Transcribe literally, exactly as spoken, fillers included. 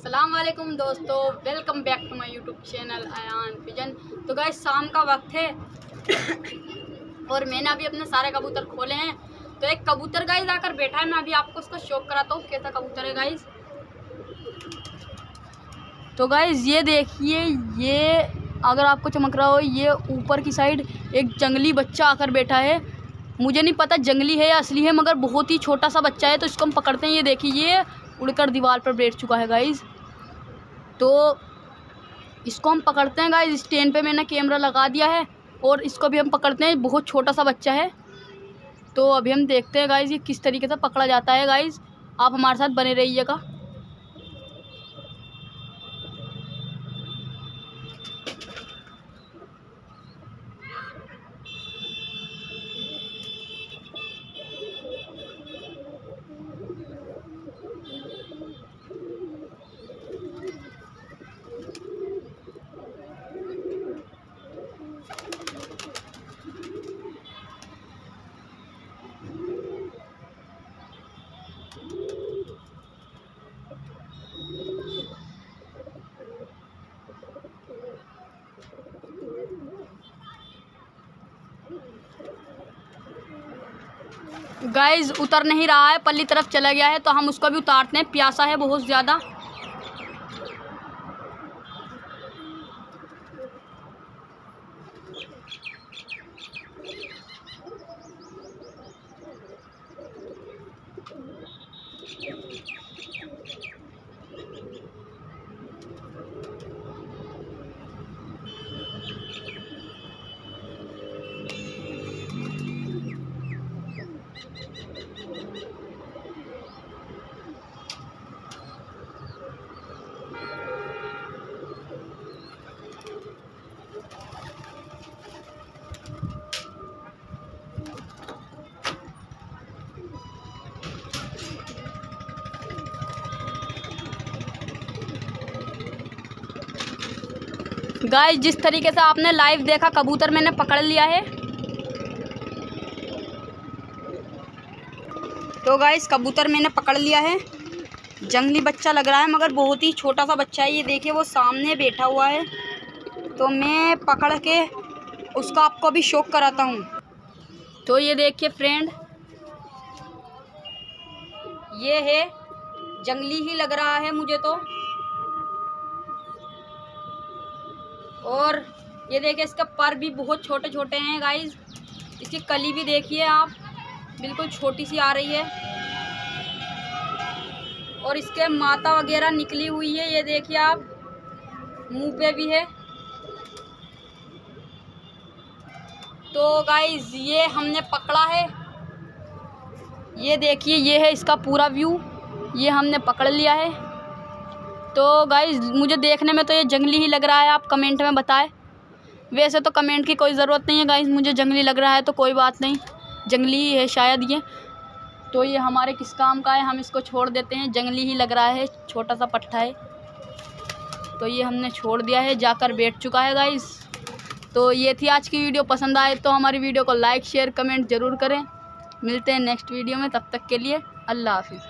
अस्सलाम वालेकुम दोस्तों, welcome back to my YouTube channel Ayan pigeon. तो गाइस शाम का वक्त है और मैंने अभी अपने सारे कबूतर खोले हैं। तो एक कबूतर गाइस आकर बैठा है, मैं अभी आपको उसको शौक कराता हूँ कैसा कबूतर है गाइस। तो गाइस ये देखिए, ये अगर आपको चमक रहा हो, ये ऊपर की साइड एक जंगली बच्चा आकर बैठा है। मुझे नहीं पता जंगली है या असली है, मगर बहुत ही छोटा सा बच्चा है। तो इसको हम पकड़ते हैं। ये देखिए, ये उड़कर दीवार पर बैठ चुका है गाइस। तो इसको हम पकड़ते हैं गाइस। स्टैंड पे मैंने कैमरा लगा दिया है और इसको भी हम पकड़ते हैं। बहुत छोटा सा बच्चा है। तो अभी हम देखते हैं गाइस ये किस तरीके से पकड़ा जाता है। गाइस आप हमारे साथ बने रहिएगा। गाइस उतर नहीं रहा है, पल्ली तरफ चला गया है। तो हम उसको भी उतारते हैं, प्यासा है बहुत ज़्यादा। गाइस जिस तरीके से आपने लाइव देखा, कबूतर मैंने पकड़ लिया है। तो गाइस कबूतर मैंने पकड़ लिया है। जंगली बच्चा लग रहा है मगर बहुत ही छोटा सा बच्चा है। ये देखिए वो सामने बैठा हुआ है। तो मैं पकड़ के उसका आपको भी शौक कराता हूँ। तो ये देखिए फ्रेंड, ये है जंगली ही लग रहा है मुझे तो। और ये देखिए इसका पर भी बहुत छोटे छोटे हैं गाइस। इसकी कली भी देखिए आप, बिल्कुल छोटी सी आ रही है। और इसके माथा वगैरह निकली हुई है, ये देखिए आप, मुंह पे भी है। तो गाइस ये हमने पकड़ा है। ये देखिए, ये है इसका पूरा व्यू। ये हमने पकड़ लिया है। तो गाइस मुझे देखने में तो ये जंगली ही लग रहा है, आप कमेंट में बताएं। वैसे तो कमेंट की कोई ज़रूरत नहीं है गाइस, मुझे जंगली लग रहा है तो कोई बात नहीं, जंगली ही है शायद ये। तो ये हमारे किस काम का है, हम इसको छोड़ देते हैं। जंगली ही लग रहा है, छोटा सा पट्टा है। तो ये हमने छोड़ दिया है, जाकर बैठ चुका है गाइस। तो ये थी आज की वीडियो। पसंद आए तो हमारी वीडियो को लाइक शेयर कमेंट ज़रूर करें। मिलते हैं नेक्स्ट वीडियो में, तब तक के लिए अल्लाह हाफिज़।